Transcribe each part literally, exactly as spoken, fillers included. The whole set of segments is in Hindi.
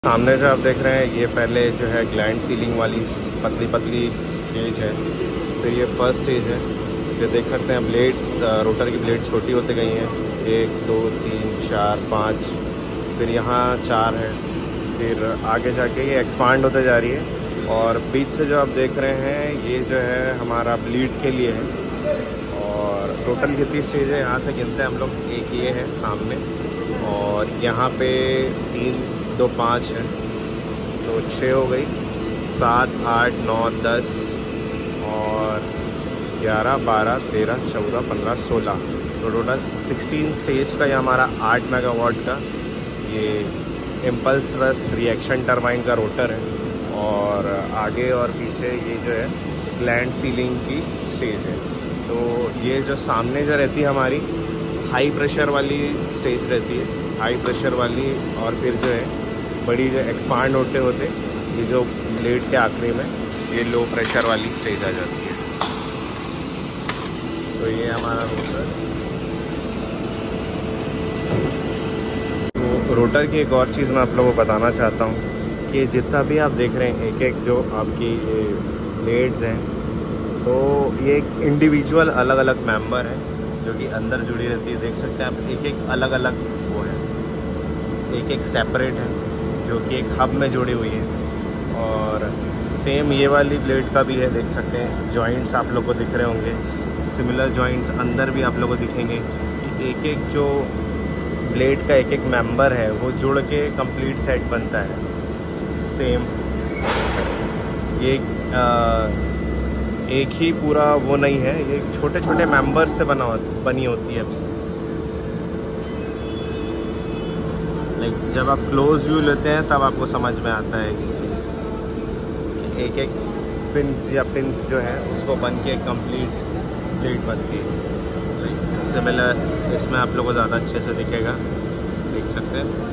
सामने जो आप देख रहे हैं ये पहले जो है ग्लैंड सीलिंग वाली पतली पतली स्टेज है। फिर ये फर्स्ट स्टेज है। ये देख सकते हैं ब्लेड, रोटर की ब्लेड छोटी होते गई हैं, एक दो तीन चार पाँच, फिर यहाँ चार है। फिर आगे जाके ये एक्सपांड होते जा रही है। और बीच से जो आप देख रहे हैं ये जो है हमारा ब्लीड के लिए है। और टोटल कितनी स्टेज है यहाँ से गिनते हैं हम लोग, एक ये है सामने और यहाँ पे तीन दो पाँच है तो छः हो गई, सात आठ नौ दस और ग्यारह बारह तेरह चौदह पंद्रह सोलह, तो टोटल सोलह स्टेज का ये हमारा आठ मेगावाट का ये इम्पल्स प्लस रिएक्शन टरबाइन का रोटर है। और आगे और पीछे ये जो है ग्लैंड सीलिंग की स्टेज है। तो ये जो सामने जो रहती है हमारी हाई प्रेशर वाली स्टेज रहती है, हाई प्रेशर वाली। और फिर जो है बड़ी जो एक्सपांड होते होते ये जो ब्लेड के आखिरी में ये लो प्रेशर वाली स्टेज आ जाती है। तो ये हमारा रोटर। तो रोटर की एक और चीज़ मैं आप लोगों को बताना चाहता हूँ कि जितना भी आप देख रहे हैं एक एक जो आपकी ये ब्लेड्स हैं, तो ये एक इंडिविजुअल अलग अलग मेंबर है जो कि अंदर जुड़ी रहती है। देख सकते हैं आप एक एक अलग अलग वो है, एक एक सेपरेट है जो कि एक हब में जुड़ी हुई है। और सेम ये वाली ब्लेड का भी है, देख सकते हैं जॉइंट्स आप लोग को दिख रहे होंगे, सिमिलर जॉइंट्स अंदर भी आप लोग को दिखेंगे कि एक एक जो ब्लेड का एक एक मेंबर है वो जुड़ के कंप्लीट सेट बनता है। सेम ये आ, एक ही पूरा वो नहीं है, ये छोटे छोटे मेंबर्स से बना बनी होती है। लाइक जब आप क्लोज व्यू लेते हैं तब आपको समझ में आता है ये चीज़ कि एक एक पिन्स या पिन्स जो है उसको बन के कंप्लीट प्लेट बनती है। लाइक सिमिलर इसमें आप लोगों को ज़्यादा अच्छे से दिखेगा, देख सकते हैं।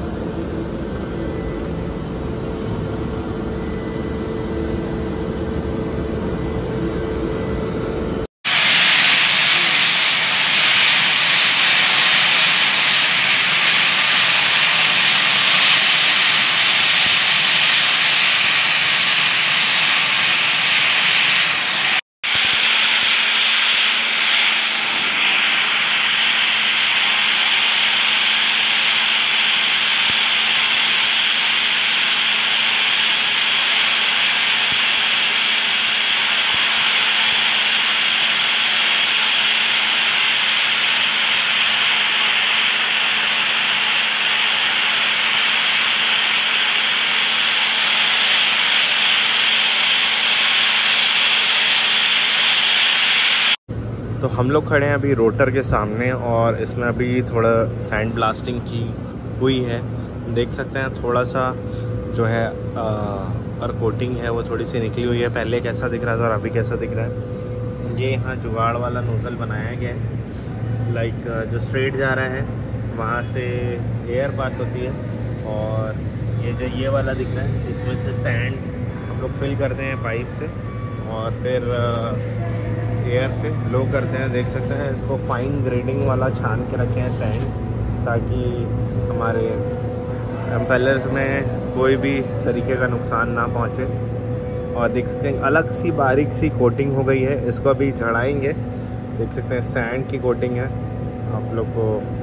तो हम लोग खड़े हैं अभी रोटर के सामने और इसमें अभी थोड़ा सैंड ब्लास्टिंग की हुई है। देख सकते हैं थोड़ा सा जो है और कोटिंग है वो थोड़ी सी निकली हुई है। पहले कैसा दिख रहा था और अभी कैसा दिख रहा है। ये यहाँ जुगाड़ वाला नोज़ल बनाया गया है। लाइक जो स्ट्रेट जा रहा है वहाँ से एयर पास होती है और ये जो ये वाला दिख रहा है इसमें से सैंड हम लोग फिल करते हैं पाइप से और फिर एयर से लो करते हैं। देख सकते हैं इसको फाइन ग्रेडिंग वाला छान के रखे हैं सैंड, ताकि हमारे एम्पेलर्स में कोई भी तरीके का नुकसान ना पहुंचे। और देख सकते हैं अलग सी बारीक सी कोटिंग हो गई है, इसको अभी चढ़ाएंगे। देख सकते हैं सैंड की कोटिंग है, आप लोग को